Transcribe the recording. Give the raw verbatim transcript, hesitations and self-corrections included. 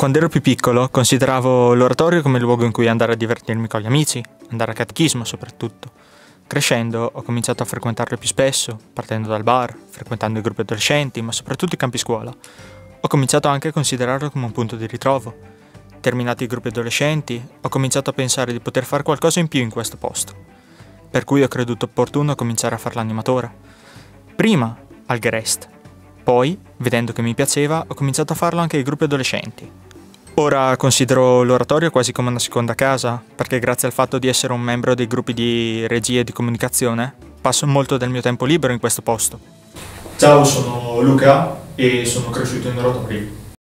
Quando ero più piccolo consideravo l'oratorio come il luogo in cui andare a divertirmi con gli amici, andare a catechismo soprattutto. Crescendo ho cominciato a frequentarlo più spesso, partendo dal bar, frequentando i gruppi adolescenti, ma soprattutto i campi scuola. Ho cominciato anche a considerarlo come un punto di ritrovo. Terminati i gruppi adolescenti, ho cominciato a pensare di poter fare qualcosa in più in questo posto. Per cui ho creduto opportuno cominciare a fare l'animatore. Prima al Gerest. Poi, vedendo che mi piaceva, ho cominciato a farlo anche ai gruppi adolescenti. Ora considero l'oratorio quasi come una seconda casa, perché grazie al fatto di essere un membro dei gruppi di regia e di comunicazione, passo molto del mio tempo libero in questo posto. Ciao, sono Luca e sono cresciuto in oratorio.